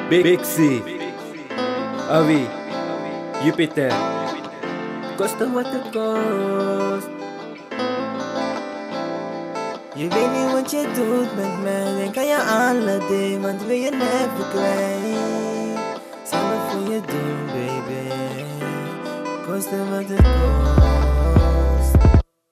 Big C, Avi, Jupiter, Koste wat het kost. Je weet niet wat je doet met mij, denk aan je alle day, want wil je never kwijt. Zal het voor je doen, baby, koste wat het kost.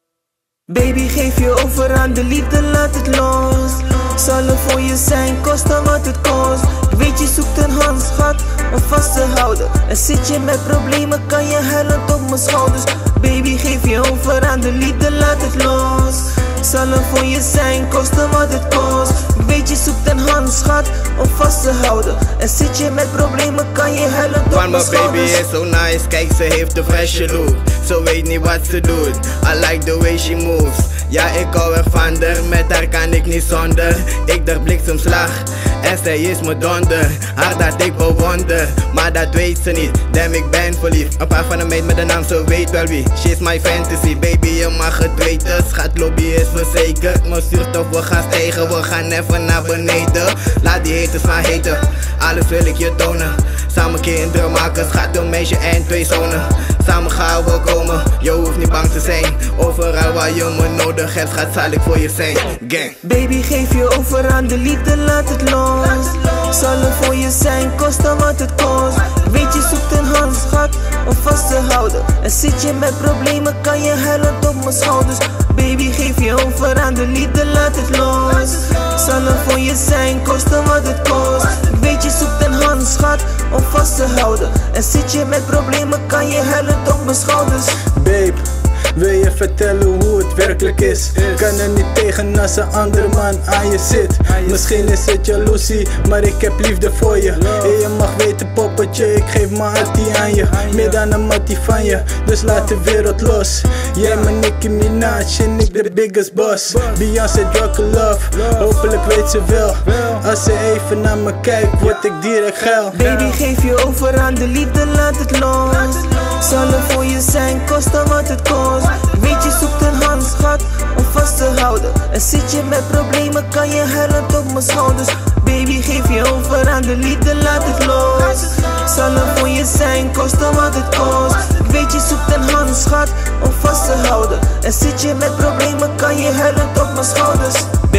Baby, geef je over aan de liefde, laat het los. Zal er voor je zijn, koste wat het kost. Ik weet je zoekt een handschat om vast te houden. En zit je met problemen, kan je huilend op mijn schouders. Baby, geef je over aan de liefde, laat het los. Zal er voor je zijn, koste wat het kost. Ik weet je zoekt een handschat om vast te houden. En zit je met problemen, kan je huilend op mijn schouders. Baby is so nice, kijk ze heeft een freshe look. Ze weet niet wat ze doet, I like the way she moves. Ja, ik hou er van haar, met haar kan ik niet zonder. Ik dacht bliksemslag en zij is me donder. Haar dat ik bewonder, maar dat weet ze niet. Damn, ik ben verliefd. Een paar van de meid met de naam, ze weet wel wie. She's my fantasy, baby, je mag het weten. Schat, lobby is verzekerd. Mijn zuurstof, we gaan stijgen, we gaan even naar beneden. Laat die haters maar heten, alles wil ik je tonen. Samen kinderen maken, schat, een meisje en 2 zonen. Samen gaan we komen, je hoeft niet bang te zijn. Overal waar je me nodig hebt, schat, zal ik voor je zijn. Gang. Baby, geef je over aan de liefde, laat het los. Zal er voor je zijn, koste wat het kost. Weet je zoekt een handschat om vast te houden. En zit je met problemen, kan je huilend op mijn schouders. Baby, geef je over aan de liefde, laat het los. Zal er voor je zijn, koste wat het kost. Weet je zoekt een handschat om vast te houden. En zit je met problemen, kan je huilend op mijn schouders. Babe, wil je vertellen hoe het werkelijk is? Kan er niet tegen als een andere man aan je zit. Misschien is het jaloezie, maar ik heb liefde voor je. En je mag weten poppetje, ik geef mijn hartie aan je. Meer dan een mattie van je, dus laat de wereld los. Jij mijn Nicki Minaj en ik de biggest boss. Beyoncé drug love, hopelijk weet ze wel. Als ze even naar me kijkt, word ik direct geil. Baby, geef je over aan de liefde, laat het los. Zal er voor je zijn, koste wat het kost. Weet je zoekt een handschat om vast te houden. En zit je met problemen, kan je huilend op mijn schouders. Baby, geef je over aan de liefde, laat het los. Zal er voor je zijn, koste wat het kost. Weet je zoekt een handschat om vast te houden. En zit je met problemen, kan je huilend op mijn schouders.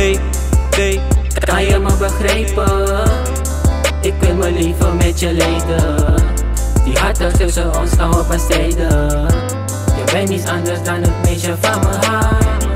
Baby, kan je me begrijpen? Ik wil mijn leven met je leiden. Die harten tussen ons gaan we bestrijden. Je bent niets anders dan het meisje van mijn hart.